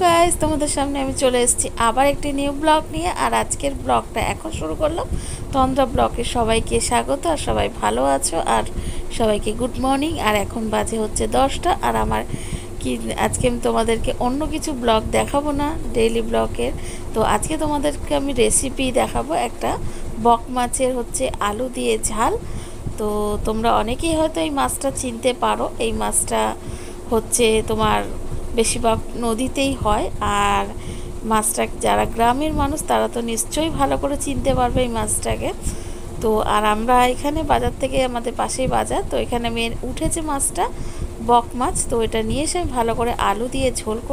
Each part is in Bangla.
গাইস, তোমাদের সামনে আমি চলে এসেছি আবার একটি নিউ ব্লগ নিয়ে। আর আজকের ব্লগটা এখন শুরু করলাম। তন্দ্রা ব্লগে সবাইকে স্বাগত। আর সবাই ভালো আছো, আর সবাইকে গুড মর্নিং। আর এখন বাজে হচ্ছে 10টা। আর আমার কি আজকে আমি তোমাদেরকে অন্য কিছু ব্লগ দেখাবো না, ডেইলি ব্লগের। তো আজকে তোমাদেরকে আমি রেসিপি দেখাবো একটা বক মাছের হচ্ছে আলু দিয়ে ঝাল। তো তোমরা অনেকেই হয়তো এই মাছটা চিনতে পারো। এই মাছটা হচ্ছে তোমার বেশিরভাগ নদীতেই হয়। আর মাছটা যারা গ্রামের মানুষ তারা তো নিশ্চয়ই ভালো করে চিনতে পারবে এই মাছটাকে। তো আর আমরা এখানে বাজার থেকে, আমাদের পাশেই বাজার, তো এখানে মেন উঠেছে মাছটা, বক মাছ। তো এটা নিয়ে এসে আমি ভালো করে আলু দিয়ে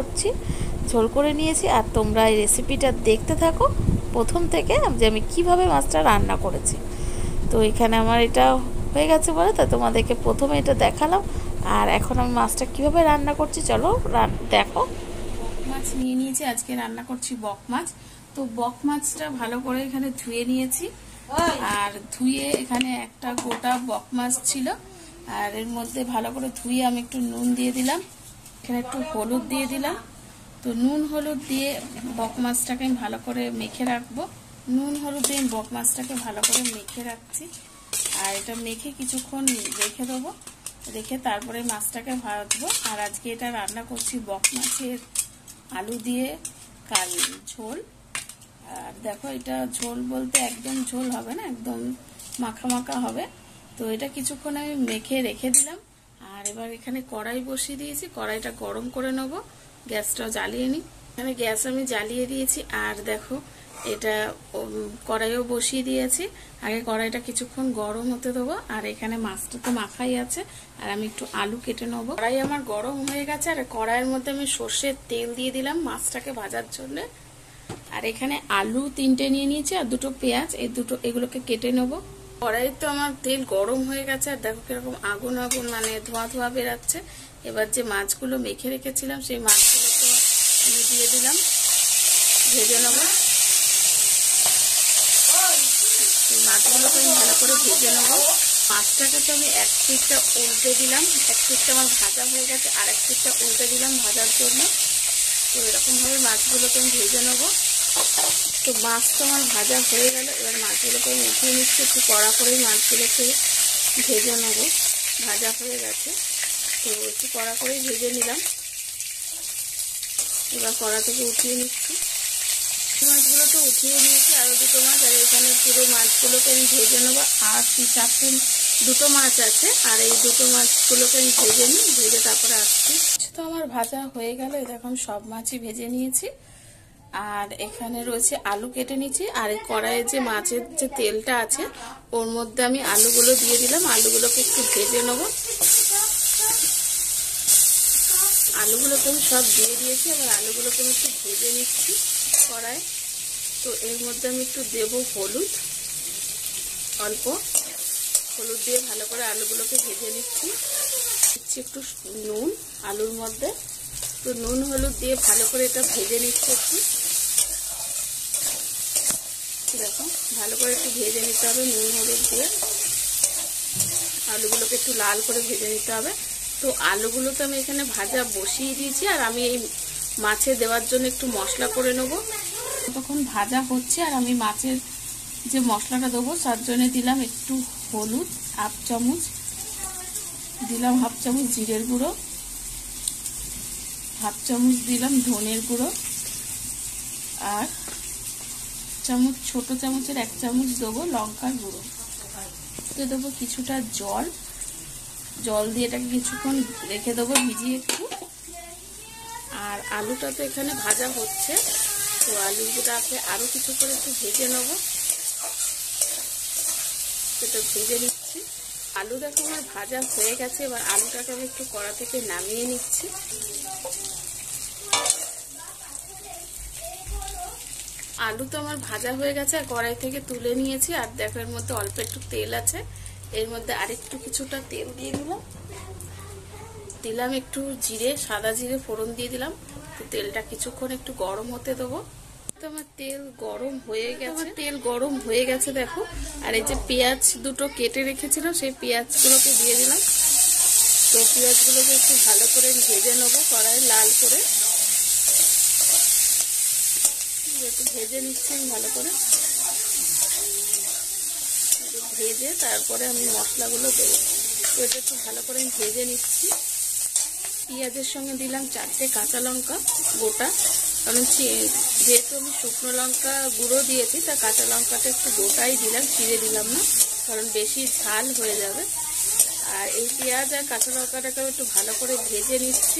ঝোল করে নিয়েছি। আর তোমরা এই রেসিপিটা দেখতে থাকো প্রথম থেকে, যে আমি কিভাবে মাছটা রান্না করেছি। তো এখানে আমার এটা হয়ে গেছে বলে তা তোমাদেরকে প্রথমে এটা দেখালাম। আর এখন আমি মাছটা কিভাবে রান্না করছি চলো দেখো। বক মাছ নিয়ে নিয়েছি, আজকে রান্না করছি বক মাছ। তো বক মাছটা ভালো করে এখানে ধুয়ে নিয়েছি। আর ধুয়ে এখানে একটা গোটা বক মাছ ছিল। আর এর মধ্যে ভালো করে ধুয়ে আমি একটু নুন দিয়ে দিলাম, এখানে একটু হলুদ দিয়ে দিলাম। তো নুন হলুদ দিয়ে বক মাছটাকে আমি ভালো করে মেখে রাখবো। নুন হলুদ দিয়ে বক মাছটাকে ভালো করে মেখে রাখছি। আর এটা মেখে কিছুক্ষণ রেখে দেবো, রেখে তারপরে মাছটাকে ভাজবো। আর আজকে এটা রান্না করছি বক মাছের আলু দিয়ে ঝোল। আর দেখো, এটা ঝোল বলতে একদম ঝোল হবে না, একদম মাখা মাখা হবে। তো এটা কিছুক্ষণ আমি মেখে রেখে দিলাম। আর এবার এখানে কড়াই বসিয়ে দিয়েছি, কড়াইটা গরম করে নেব। গ্যাসটাও জ্বালিয়ে নিই, এখানে গ্যাস আমি জ্বালিয়ে দিয়েছি। আর দেখো, এটা কড়াইও বসিয়ে দিয়েছি। আগে কড়াইটা কিছুক্ষণ গরম হতে দেবো। আর এখানে মাছটা তো মাখাই আছে, আর আমি একটু আলু কেটে নেবো। কড়াই আমার গরম হয়ে গেছে, আর কড়াইয়ের মধ্যে আমি সর্ষের তেল দিয়ে দিলাম মাছটাকে ভাজার জন্য। আর এখানে আলু 3টে নিয়ে নিয়েছি, আর 2টো পেঁয়াজ, এগুলোকে কেটে নেবো। কড়াই তো আমার তেল গরম হয়ে গেছে, আর দেখো কিরকম আগুন আগুন মানে ধোঁয়া ধোঁয়া বেরাচ্ছে। এবার যে মাছগুলো মেখে রেখেছিলাম সেই মাছগুলোকে আমি দিয়ে দিলাম, ভেজে নেবো। মাছগুলোকে আমি ভালো করে ভেজে নেবো। মাছটাকে তো আমি এক পিঠটা উল্টে দিলাম, এক পিঠটা আমার ভাজা হয়ে গেছে, আর এক পিঠটা উল্টে দিলাম ভাজার জন্য। তো এরকম ভাবে মাছগুলোকে আমি ভেজে নেবো। তো মাছ তো আমার ভাজা হয়ে গেল। এবার মাছগুলোকে আমি উঠিয়ে নিচ্ছি, একটু কড়া করে মাছগুলোকে ভেজে নেবো। ভাজা হয়ে গেছে, তো একটু কড়া করে ভেজে নিলাম। এবার কড়া থেকে উঠিয়ে নিচ্ছি। মাছগুলো তো উঠিয়ে নিয়েছি, আরো 2টো মাছ। আর এখানে পুরো মাছগুলোকে আমি ভেজে নেবো। আর 2টো মাছ আছে, আর এই 2টো মাছগুলোকে আমি ভেজে নিই, ভেজে তারপরে আসছি। তো আমার ভাজা হয়ে গেল, এরকম সব মাছই ভেজে নিয়েছি। আর এখানে রয়েছে আলু কেটে নিয়েছি। আর এই কড়াইয়ে যে মাছের যে তেলটা আছে ওর মধ্যে আমি আলুগুলো দিয়ে দিলাম। আলুগুলোকে একটু ভেজে নেবো। আলুগুলোকে আমি সব দিয়ে দিয়েছি, এবার আলুগুলোকে আমি একটু ভেজে নিচ্ছি কড়াই। তো এর মধ্যে আমি একটু দেবো হলুদ, অল্প হলুদ দিয়ে ভালো করে আলুগুলোকে ভেজে নিচ্ছি। একটু নুন আলুর মধ্যে, তো নুন হলুদ দিয়ে ভালো করে এটা ভেজে নিচ্ছি একটু। দেখো, ভালো করে একটু ভেজে নিতে হবে নুন হলুদ দিয়ে। আলুগুলোকে একটু লাল করে ভেজে নিতে হবে। তো আলুগুলো তো আমি এখানে ভাজা বসিয়ে দিয়েছি, আর আমি এই মাছে দেওয়ার জন্য একটু মশলা করে নেব। তখন ভাজা হচ্ছে, আর আমি মাছের যে মশলাটা দেবো তার জন্য দিলাম একটু হলুদ, হাফ চামচ দিলাম, হাফ চামচ জিরের গুঁড়ো, হাফ চামচ দিলাম ধনের গুঁড়ো, আর ছোট চামচের 1 চামচ দেবো লঙ্কার গুঁড়ো। দেবো কিছুটা জল দিয়ে এটাকে কিছুক্ষণ রেখে দেবো ভিজিয়ে একটু। আর আলুটা তো এখানে ভাজা হচ্ছে, তো আলুটাকে আরো কিছু করে একটু ভেজে নেবো। সেটা ভেজে নিচ্ছি। আলু দেখো আমার ভাজা হয়ে গেছে। এবার আলুটাকে আমি একটু কড়া থেকে নামিয়ে নিচ্ছি। আলু তো আমার ভাজা হয়ে গেছে, আর কড়াই থেকে তুলে নিয়েছি। আর দেখো, এর মধ্যে অল্প একটু তেল আছে, এর মধ্যে আরেকটু কিছুটা তেল দিয়ে দিলাম একটু জিরে, সাদা জিরে ফোড়ন দিয়ে দিলাম। তো তেলটা কিছুক্ষণ একটু গরম হতে দেবো। তো আমার তেল গরম হয়ে গেছে, দেখো। আর এই যে পেঁয়াজ 2টো কেটে রেখেছিলাম সেই পেঁয়াজগুলোকে দিয়ে দিলাম। তো পেঁয়াজগুলোকে একটু ভালো করে ভেজে নেবো কড়াই লাল করে। একটু ভেজে নিচ্ছি আমি ভালো করে, ভেজে তারপরে আমি মশলাগুলো দেবো। তো এটা একটু ভালো করে আমি ভেজে নিচ্ছি। পেঁয়াজের সঙ্গে দিলাম 4টে কাঁচা লঙ্কা গোটা, কারণ যেহেতু আমি শুকনো লঙ্কা গুঁড়ো দিয়েছি তা কাঁচা লঙ্কাটা একটু গোটাই দিলাম, চিড়ে দিলাম না, কারণ বেশি ঝাল হয়ে যাবে। আর এই পেঁয়াজ আর কাঁচা লঙ্কাটাকে একটু ভালো করে ভেজে নিচ্ছি।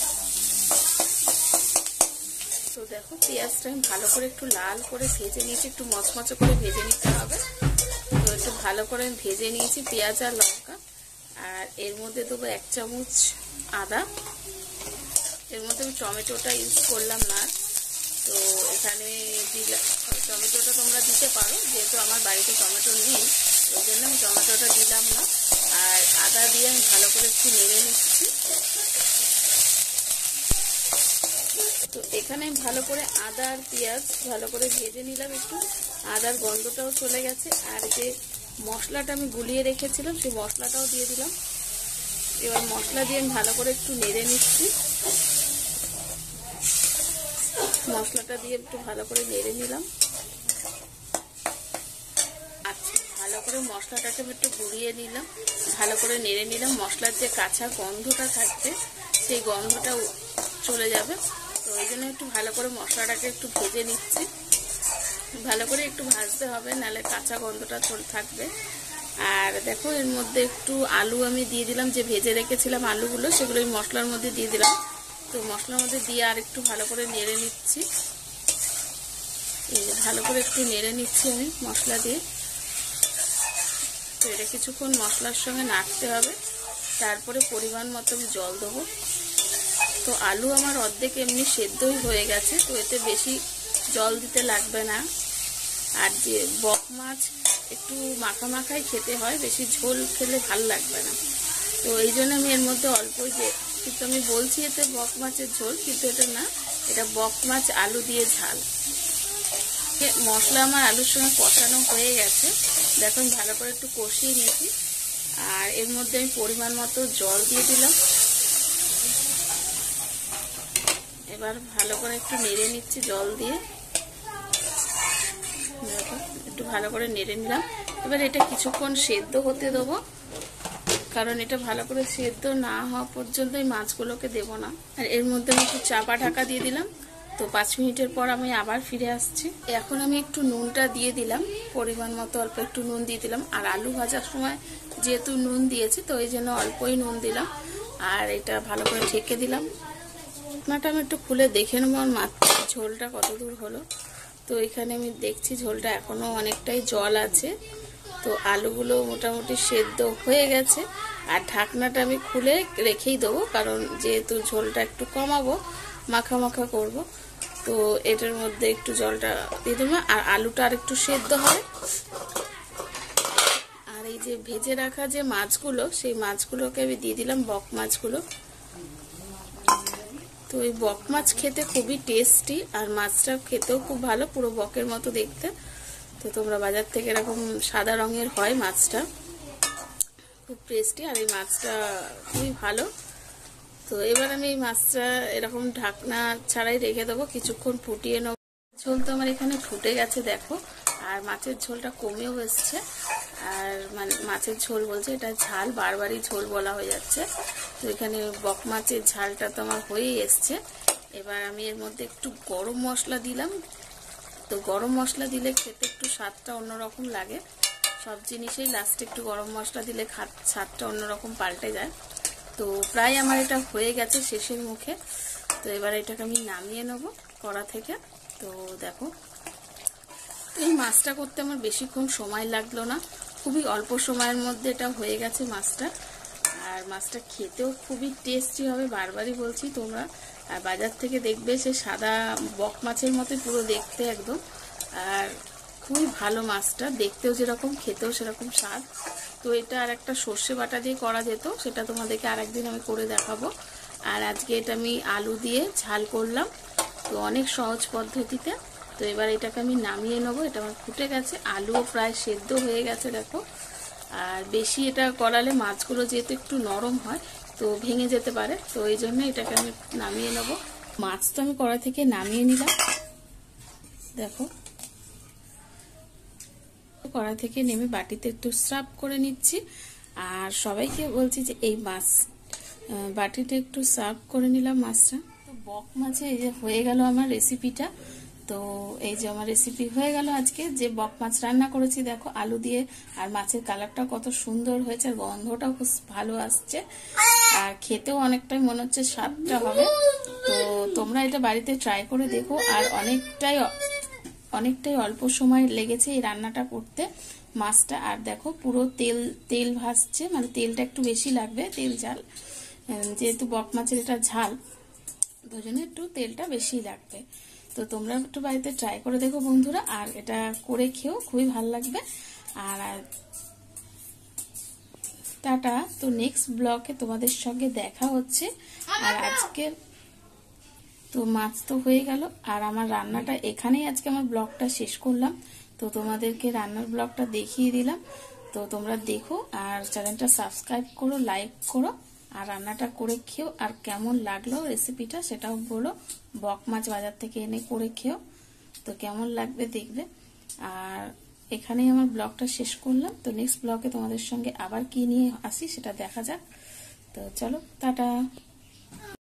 তো দেখো পেঁয়াজটা আমি ভালো করে একটু লাল করে ভেজে নিয়েছি, একটু মচমচে করে ভেজে নিতে হবে। তো একটু ভালো করে আমি ভেজে নিয়েছি পেঁয়াজ আর লঙ্কা। আর এর মধ্যে দেবো 1 চামচ আদা। এর মধ্যে আমি টমেটোটা ইউজ করলাম না, তো এখানে টমেটোটা তোমরা দিতে পারো, যেহেতু আমার বাড়িতে টমেটো নেই ওই জন্য আমি টমেটোটা দিলাম না। আর আদা দিয়ে আমি ভালো করে একটু নেড়ে নিচ্ছি। তো এখানে ভালো করে আদা আর পেঁয়াজ ভালো করে ভেজে নিলাম, একটু আদার গন্ধটাও চলে গেছে। আর যে মশলাটা আমি গুলিয়ে রেখেছিলাম সেই মশলাটাও দিয়ে দিলাম। এবার মশলা দিয়ে আমি ভালো করে একটু নেড়ে নিচ্ছি। মশলাটা দিয়ে একটু ভালো করে নেড়ে নিলাম। আচ্ছা, ভালো করে মশলাটাকে আমি একটু গুঁড়িয়ে নিলাম, ভালো করে নেড়ে নিলাম। মশলার যে কাঁচা গন্ধটা থাকবে সেই গন্ধটা চলে যাবে। তো ওই জন্য একটু ভালো করে মশলাটাকে একটু ভেজে নিচ্ছি। ভালো করে একটু ভাজতে হবে, নাহলে কাঁচা গন্ধটা থাকবে। আর দেখো এর মধ্যে একটু আলু আমি দিয়ে দিলাম, যে ভেজে রেখেছিলাম আলুগুলো সেগুলো এই মশলার মধ্যে দিয়ে দিলাম। তো মশলার মধ্যে দিয়ে আর একটু ভালো করে নেড়ে নিচ্ছি। ভালো করে একটু নেড়ে নিচ্ছি আমি মশলা দিয়ে। তো এটা কিছুক্ষণ মশলার সঙ্গে নাড়তে হবে, তারপরে পরিমাণ মতো আমি জল দেবো। তো আলু আমার অর্ধেক এমনি সেদ্ধই হয়ে গেছে, তো এতে বেশি জল দিতে লাগবে না। আর যে বক মাছ একটু মাখা মাখাই খেতে হয়, বেশি ঝোল খেলে ভাল লাগবে না। তো এই জন্য আমি এর মধ্যে অল্পই কিন্তু আমি বলছি এতে বক মাছের ঝোল, কিন্তু এটা না, এটা বক মাছ আলু দিয়ে ঝাল। মশলা আমার আলুর সঙ্গে কষানো হয়ে গেছে, দেখো আমি ভালো করে একটু কষিয়ে নিয়েছি। আর এর মধ্যে আমি পরিমাণ মতো জল দিয়ে দিলাম। এবার ভালো করে একটু নেড়ে নিচ্ছি জল দিয়ে, একটু ভালো করে নেড়ে নিলাম। এবার এটা কিছুক্ষণ সেদ্ধ হতে দেবো, কারণ এটা ভালো করে সেদ্ধ না হওয়া পর্যন্ত এই মাছগুলোকে দেবো না। আর এর মধ্যে আমি একটু চাপা ঢাকা দিয়ে দিলাম। তো 5 মিনিটের পর আমি আবার ফিরে আসছি। এখন আমি একটু নুনটা দিয়ে দিলাম, পরিমাণ মতো অল্প একটু নুন দিয়ে দিলাম। আর আলু ভাজার সময় যেহেতু নুন দিয়েছি তো এই জন্য অল্পই নুন দিলাম। আর এটা ভালো করে ঢেকে দিলাম। ঢাকনাটা আমি একটু খুলে দেখে নেবো আমার মাছ ঝোলটা কত দূর হলো। তো এখানে আমি দেখছি ঝোলটা এখনো অনেকটাই জল আছে। তো আলুগুলো মোটামুটি সেদ্ধ হয়ে গেছে। আর ঢাকনাটা আমি খুলে রেখেই দেবো, কারণ যেহেতু ঝোলটা একটু কমাবো, মাখা মাখা করব। তো এটার মধ্যে একটু জলটা দিয়ে দেবো, আর আলুটা আর একটু সেদ্ধ হবে। আর এই যে ভেজে রাখা যে মাছগুলো, সেই মাছগুলোকে আমি দিয়ে দিলাম, বক মাছগুলো। তো এই বক মাছ খেতে খুবই টেস্টি, আর মাছটা খেতেও খুব ভালো, পুরো বকের মতো দেখতে। তো তোমরা বাজার থেকে এরকম সাদা রঙের হয় মাছটা, খুব টেস্টি। আর এই মাছটা খুবই ভালো। তো এবার আমি এই মাছটা এরকম ঢাকনা ছাড়াই রেখে দেবো, কিছুক্ষণ ফুটিয়ে নেব। ঝোল তো আমার এখানে ফুটে গেছে দেখো, আর মাছের ঝোলটা কমেও এসছে। আর মানে মাছের ঝোল বলছে, এটা ঝাল বারবারই ঝোল বলা হয়ে যাচ্ছে। তো এখানে বক মাছের ঝালটা তো আমার হয়েই এসছে। এবার আমি এর মধ্যে একটু গরম মশলা দিলাম। তো গরম মশলা দিলে খেতে একটু স্বাদটা অন্যরকম লাগে। সব জিনিসেই লাস্টে একটু গরম মশলা দিলে স্বাদটা অন্যরকম পাল্টে যায়। তো প্রায় আমার এটা হয়ে গেছে শেষের মুখে। তো এবার এটাকে আমি নামিয়ে নেব কড়া থেকে। তো দেখো এই মাছটা করতে আমার বেশিক্ষণ সময় লাগলো না, খুবই অল্প সময়ের মধ্যে এটা হয়ে গেছে মাছটা। আর মাছটা খেতেও খুবই টেস্টি হবে, বারবারই বলছি তোমরা। আর বাজার থেকে দেখবে সে সাদা বক মাছের মতো পুরো দেখতে একদম। আর খুবই ভালো মাছটা, দেখতেও যেরকম খেতেও সেরকম স্বাদ। তো এটা আর একটা সর্ষে বাটা দিয়ে করা যেত, সেটা তোমাদেরকে আরেকদিন আমি করে দেখাবো। আর আজকে এটা আমি আলু দিয়ে ঝাল করলাম, তো অনেক সহজ পদ্ধতিতে। তো এবার এটাকে আমি নামিয়ে নেবো। এটা আমার ফুটে গেছে, আলুও প্রায় সেদ্ধ হয়ে গেছে দেখো। আর বেশি এটা করালে মাছগুলো যেহেতু একটু নরম হয় তো ভেঙে যেতে পারে, তো এই জন্য এটাকে আমি নামিয়ে নেব। মাছ তো আমি কড়া থেকে নামিয়ে নিলাম। দেখো কড়াই থেকে নেমে বাটিতে একটু সার্ভ করে নিচ্ছি। আর সবাইকে বলছি যে এই মাছ বাটিতে একটু সার্ভ করে নিলাম মাছটা। তো বক মাছে এই যে হয়ে গেল আমার রেসিপিটা। তো এই যে আমার রেসিপি হয়ে গেল আজকে যে বক মাছ রান্না করেছি। দেখো আলু দিয়ে, আর মাছের কালারটা কত সুন্দর হয়েছে, আর গন্ধটাও খুব ভালো আসছে, আর খেতেও অনেকটাই মনে হচ্ছে স্বাদটা হবে। তো তোমরা এটা বাড়িতে ট্রাই করে দেখো। আর অনেকটাই অল্প সময় লেগেছে এই রান্নাটা করতে মাছটা। আর দেখো পুরো তেল ভাসছে, মানে তেলটা একটু বেশি লাগবে, তেল ঝাল, যেহেতু বক মাছের এটা ঝাল, দুজনে একটু তেলটা বেশি লাগবে। তো তোমরা একটু বাড়িতে ট্রাই করে দেখো বন্ধুরা, আর এটা করে খেও, খুবই ভালো লাগবে। আর টাটা। তো নেক্সট ব্লগে তোমাদের সঙ্গে দেখা হচ্ছে। আর আজকে তো মাছ তো হয়ে গেল, আর আমার রান্নাটা এখানেই আজকে আমার ব্লগটা শেষ করলাম। তো তোমাদেরকে রান্নার ব্লগটা দেখিয়ে দিলাম। তো তোমরা দেখো, আর চ্যানেলটা সাবস্ক্রাইব করো, লাইক করো, আর রান্নাটা করে খেও। আর কেমন লাগলো রেসিপিটা সেটাও বলো। বক মাছ বাজার থেকে এনে করে খেও, তো কেমন লাগবে দেখবে। আর এখানেই আমার ব্লগটা শেষ করলাম। তো নেক্সট ব্লগে তোমাদের সঙ্গে আবার কি নিয়ে আসি সেটা দেখা যাক। তো চলো টাটা।